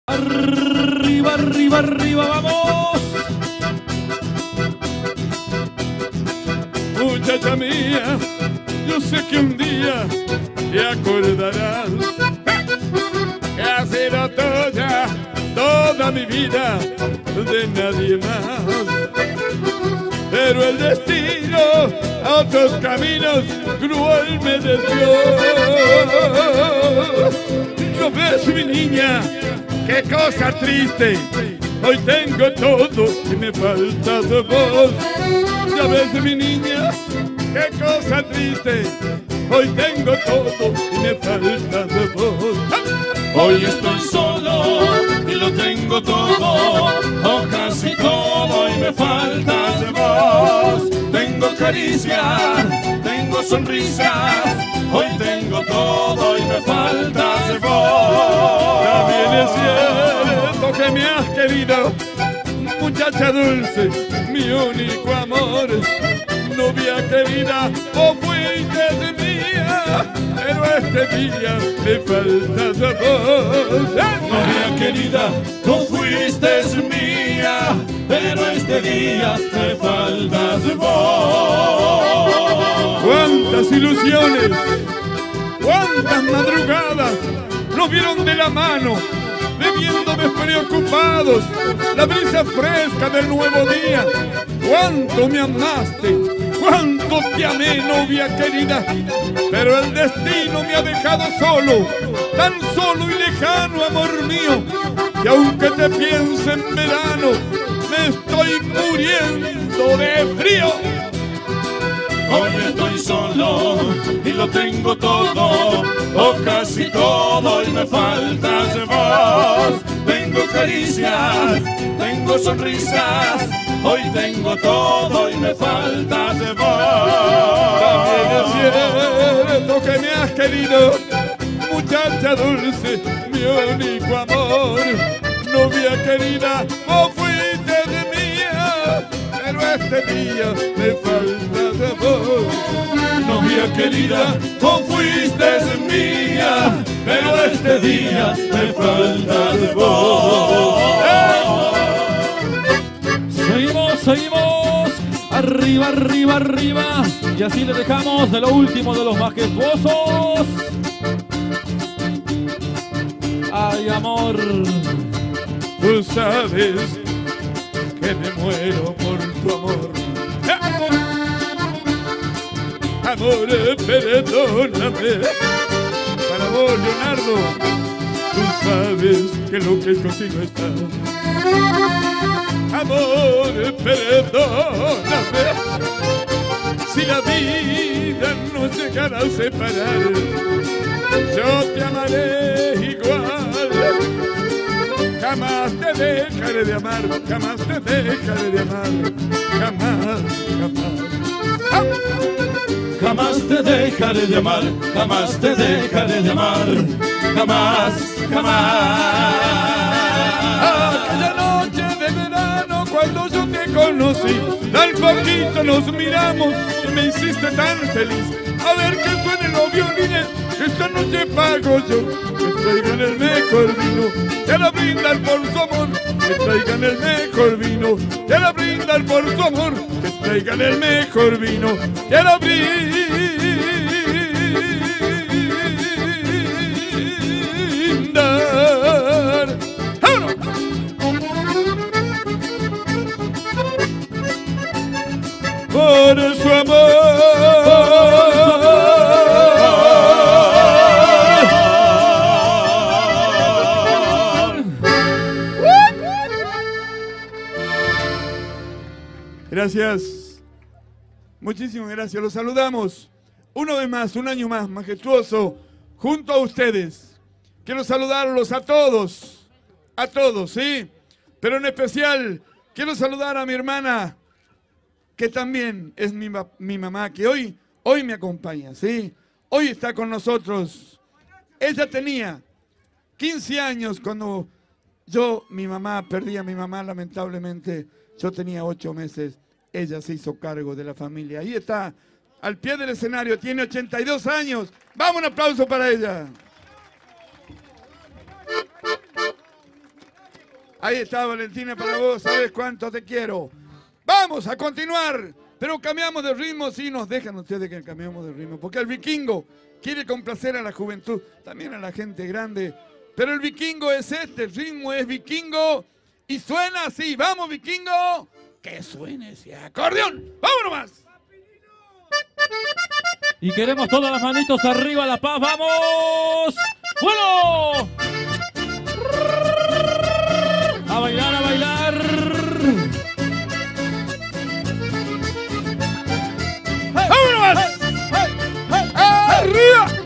Arriba, arriba, arriba, vamos. Muchacha mía, yo sé que un día te acordarás que ha sido tuya toda mi vida, de nadie más. Pero el destino a otros caminos cruel me desvió. ¿No ves, mi niña? ¡Qué cosa triste! Hoy tengo todo y me falta tu voz. ¿Ya ves, mi niña? ¡Qué cosa triste! Hoy tengo todo y me falta tu voz. Hoy estoy solo y lo tengo todo, o casi todo, y me faltas de voz. Tengo caricias, tengo sonrisas, hoy tengo todo y me faltas de voz. También es cierto que me has querido, muchacha dulce, mi único amor. Novia querida, vos fuiste mía, pero este día me faltas a vos. Novia querida, tú fuiste mía, pero este día me faltas vos. Cuántas ilusiones, cuántas madrugadas nos vieron de la mano, bebiendo despreocupados la brisa fresca del nuevo día. Cuánto me amaste, cuánto te amé, novia querida, pero el destino me ha dejado solo, tan solo y lejano, amor mío, que aunque te piense en verano, me estoy muriendo de frío. Hoy estoy solo y lo tengo todo, o casi todo, y me faltas de voz. Tengo caricias, tengo sonrisas, hoy tengo todo y me faltas de voz. También es cierto que me has querido, muchacha dulce, mi único amor. Novia querida, vos fuiste de mía, pero este día me falta de vos. Novia querida, tú fuiste mía, pero este día me faltas de vos. Seguimos, seguimos, arriba, arriba, arriba, y así le dejamos de lo último de los majestuosos. Ay, amor, Tú sabes que me muero por tu amor. Amor, perdóname. Para vos, Leonardo, tú sabes que lo que consigo está. Amor, perdóname. Si la vida nos llegara a separar, yo te amaré igual. Jamás te dejaré de amar, jamás te dejaré de amar, jamás, jamás. ¡Ah! jamás te dejaré de amar, jamás te dejaré de amar, jamás, jamás. Aquella noche de verano cuando yo te conocí, tan poquito nos miramos y me hiciste tan feliz. A ver que suenen los violines, que esta noche pago yo. Que traigan el mejor vino, que la brindan por su amor. Que traigan el mejor vino, que la brindan por su amor. Que traigan el mejor vino, que la brindan por su amor. Gracias, muchísimas gracias, los saludamos una vez más, un año más, majestuoso, junto a ustedes. Quiero saludarlos a todos, ¿sí? Pero en especial quiero saludar a mi hermana, que también es mi mamá, que hoy me acompaña, ¿sí? Hoy está con nosotros. Ella tenía 15 años cuando perdí a mi mamá, lamentablemente. Yo tenía 8 meses, ella se hizo cargo de la familia. Ahí está, al pie del escenario, tiene 82 años. ¡Vamos, un aplauso para ella! Ahí está, Valentina, para vos. ¿Sabes cuánto te quiero? Vamos a continuar. Pero cambiamos de ritmo, sí, nos dejan ustedes que cambiamos de ritmo. Porque el vikingo quiere complacer a la juventud, también a la gente grande. Pero el vikingo es este, el ritmo es vikingo. Y suena así. ¡Vamos, vikingo! Que suene ese acordeón. ¡Vamos nomás! Y queremos todas las manitos arriba, La Paz, ¡vamos! ¡Bueno! A bailar, a bailar. ¡Vamos nomás! ¡Arriba!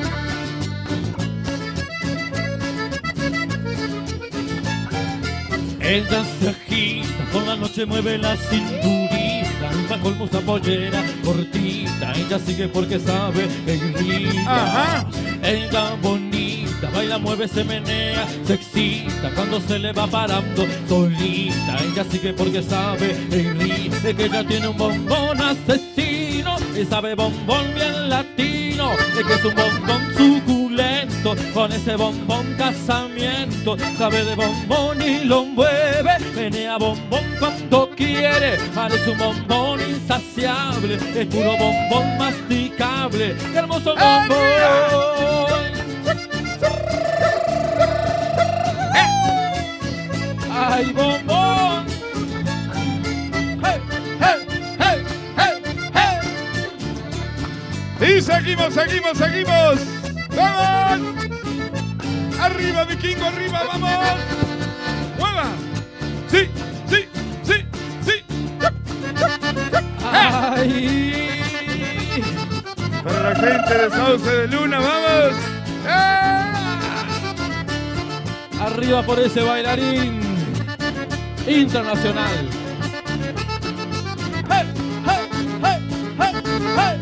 Ella se agita, por la noche mueve la cinturita, bajo el musa pollera cortita, ella sigue porque sabe que irrita. Ajá. Ella bonita, baila, mueve, se menea, se excita, cuando se le va parando solita, ella sigue porque sabe que irrita, que ella tiene un bombón asesino, y sabe bombón bien latino, es que es un bombón suculento, con ese bombón casamiento, sabe de bombón y lo mueve, menea bombón cuando quiere, parece un bombón insaciable, es puro bombón masticable, qué hermoso bombón. ¡Ay, bombón! ¡Hey, hey, hey, hey, hey! Y seguimos, seguimos, seguimos. ¡Vamos! ¡Arriba, vikingo, arriba, vamos! ¡Mueva! ¡Sí, sí, sí, sí! ¡Ay! Para la gente de Sauce de Luna, ¡vamos! Arriba por ese bailarín internacional. ¡Hey, hey, hey, hey, hey!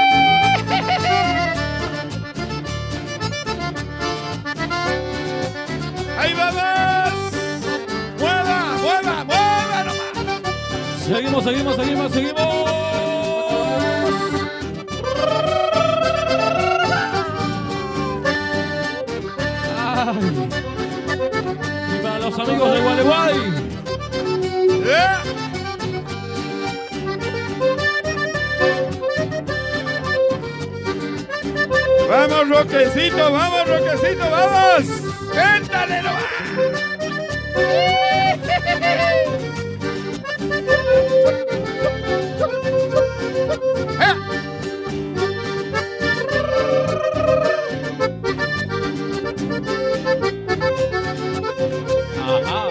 ¡Ahí vamos! ¡Mueva, mueva, mueva nomás! Seguimos, seguimos, seguimos, seguimos. Ay. Y para los amigos de Gualeguay. ¡Vamos, Roquecito, vamos, Roquecito, vamos! ¡Cántale nomás! Ajá.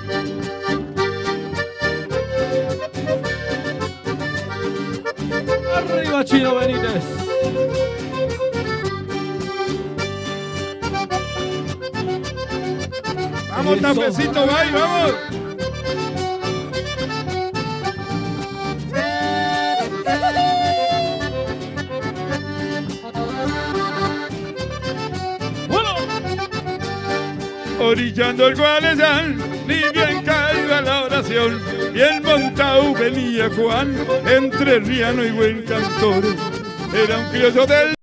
Arriba, Chino Benítez. ¡Vamos, Tapecito, va y vamos! ¡Bueno! Orillando el Gualeyán, ni bien caída la oración, bien montado venía Juan, entre riano y buen cantor. Era un criollo del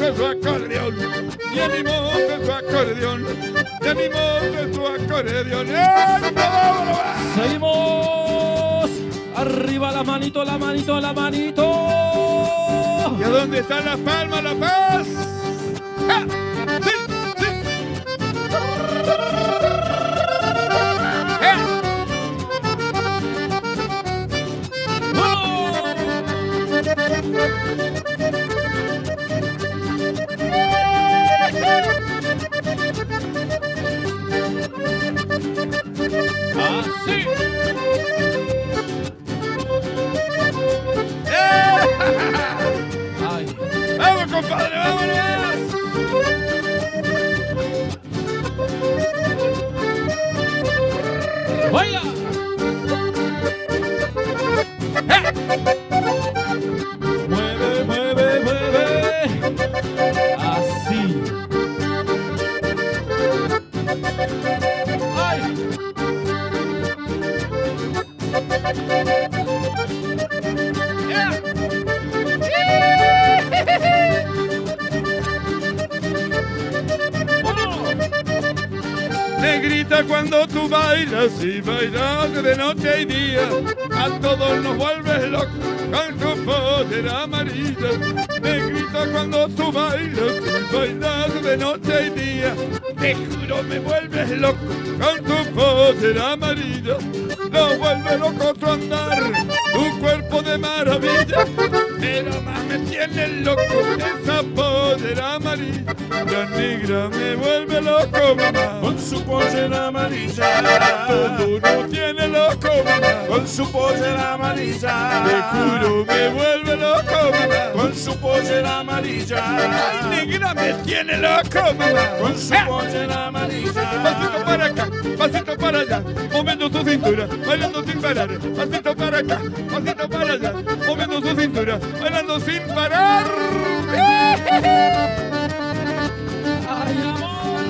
monte su acordeón, y animote su acordeón, y animote su acordeón. Seguimos. Arriba la manito, la manito, la manito. ¿Y a dónde están las palmas, La Paz? ¡Ja! ¡Sí! ¡Sí! ¡Ja! Así. Ay. ¡Vamos, compadre! ¡Vámonos! ¡Baila! Mueve, mueve, mueve. Así. ¡Ay! Negrita, cuando tú bailas y bailas de noche y día, a todos nos vuelves locos con tu poder amarilla. Negrita, cuando tú bailas y bailas de noche y día, te juro me vuelves loco con tu poder amarilla. Nos vuelve loco tu andar, tu cuerpo de maravilla, pero más me tiene loco esa poder amarilla. La negra me vuelve loco, mamá, Con su pollera amarilla, todo no tiene loco, mamá, con su pollera amarilla, te juro me vuelve loco, mamá, con su pollera amarilla, ay, negra me tiene loco, mamá, con su pollera amarilla. pasito para acá, pasito para allá, moviendo su cintura, bailando sin parar, pasito para acá, pasito para allá, moviendo su cintura, bailando sin parar. ¡Ay, amor!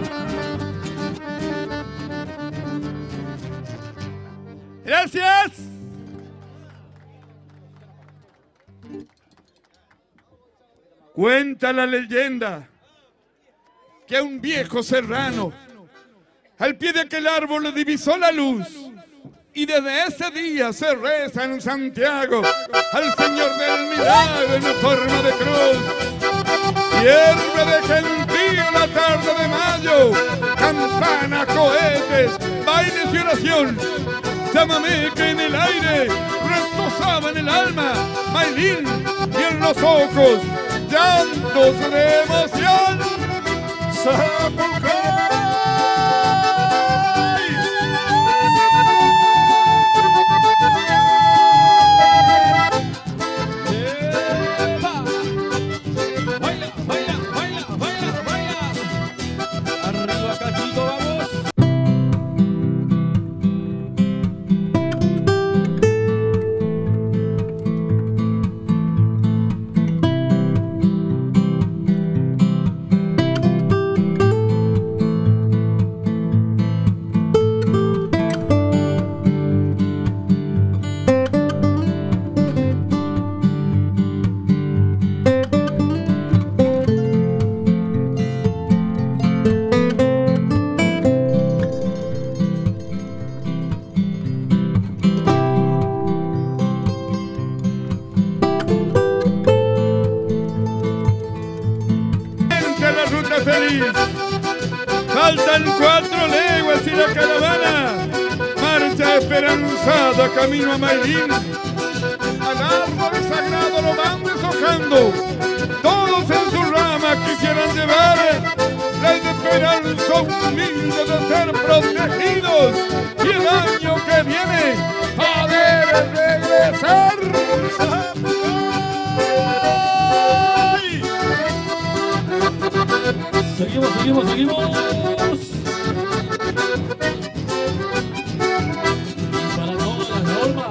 Gracias. Cuenta la leyenda que a un viejo serrano al pie de aquel árbol le divisó la luz, y desde ese día se reza en Santiago al Señor del Milagro en forma de cruz. Hierve de gentío la tarde de mayo, campanas, cohetes, bailes y oración. Llámame que en el aire retozaba en el alma, Maylin, y en los ojos llantos de emoción. ¡Zapucay! ¡Eva! ¡Baila, baila, baila, baila, baila! ¡Arriba, cachito, vamos! Faltan 4 leguas y la caravana marcha esperanzada camino a Maylin. Al árbol sagrado lo van deshojando, todos en su rama quisieran llevar la esperanza humilde de ser protegidos y el año que viene poder regresar. Seguimos, seguimos, seguimos. Para todas las normas.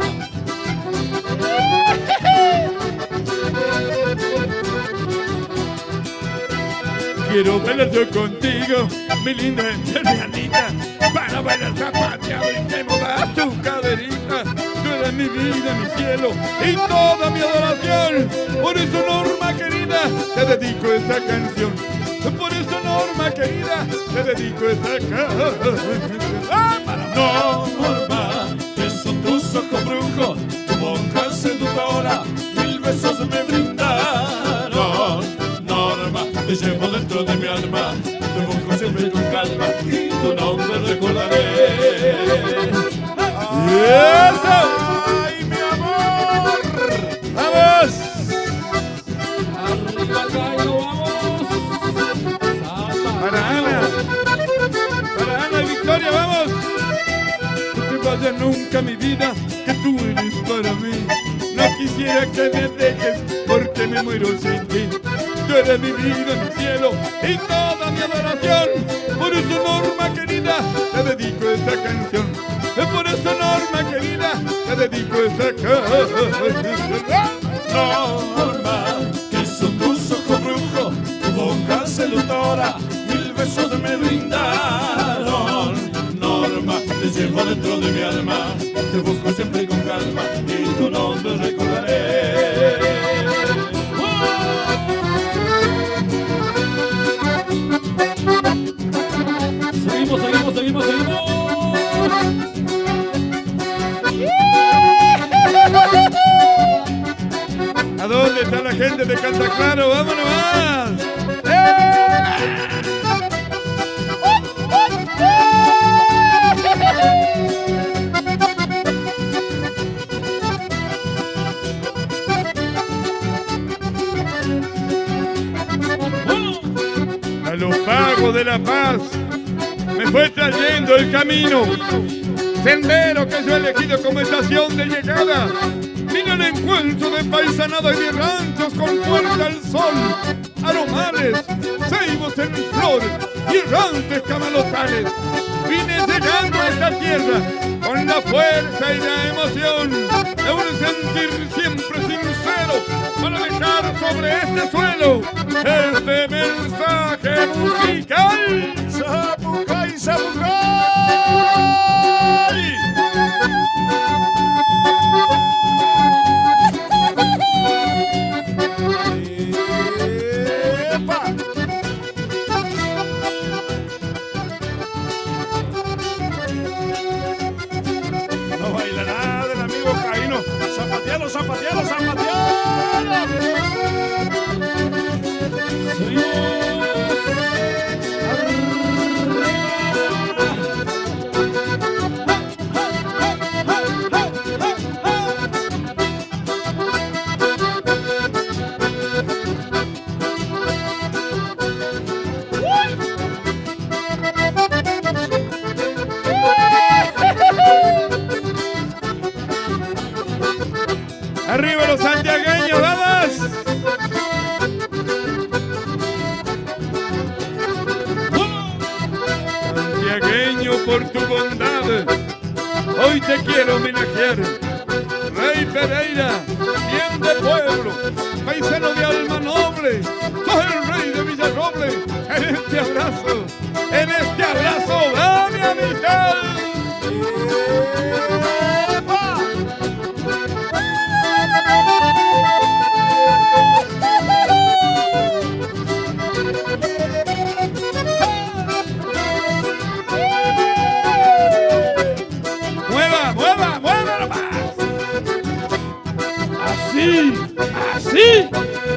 quiero bailar yo contigo, mi linda Anita, para bailar zapateado y que mover tu caderita. Tú eres mi vida, mi cielo y toda mi adoración. Por eso, Norma querida, te dedico esta canción. Por eso, Norma querida, te dedico esta canción. Norma, que son tus ojos brujos, tu boca seductora, 1000 besos me brindaron. Norma, te llevo dentro de mi alma, te busco siempre con calma y tu nombre recordaré. ¡Eso! ¡Ay, mi amor! ¡Vamos! Arriba, Cairo, vamos. Para Ana y Victoria, vamos. No te vayas nunca, mi vida, que tú eres para mí. No quisiera que me dejes, porque me muero sin ti. Tú eres mi vida, mi cielo y toda mi adoración. Por eso, Norma querida, te dedico esta canción. Por eso, Norma querida, te dedico esta canción. Norma, que son tus ojos brujos, tu boca seductora, 1000 besos me brindaron. Norma, te llevo dentro de mi alma, te busco siempre con calma y tu nombre recordaré. Seguimos, seguimos, seguimos, seguimos. ¿A dónde está la gente de Canta Claro? ¡Vámonos más! A los pagos de La Paz me fue trayendo el camino, sendero que yo he elegido como estación de llegada. Vine al encuentro de paisanada y de ranchos con puerta al sol, aromales, ceibos en flor y errantes camalotales. Vine llegando a esta tierra con la fuerza y la emoción de un sentir siempre sincero para dejar sobre este suelo este mensaje musical. ¡Zapucay, zapucay! ¡Epa! No baila nada el amigo Caíno. ¡Zapatealo, zapatealo, zapatealo! ¡Arriba los santiagueños, vamos! Santiagueño, por tu bondad, hoy te quiero homenajear. Rey Pereira, bien de pueblo, paisano de alma noble, sos el rey de Villarroble. En este abrazo, va mi amistad. ¡Así!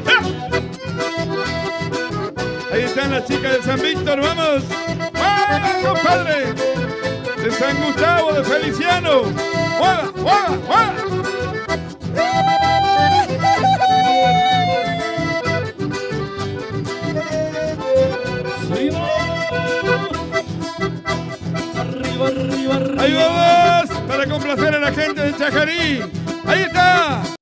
Ahí están las chicas de San Víctor, vamos. ¡Mueva, compadre! De San Gustavo, de Feliciano. ¡Mueva, mueva, mueva! Seguimos. Arriba, arriba, arriba. Ahí vamos, para complacer a la gente de Chajarí. Ahí está.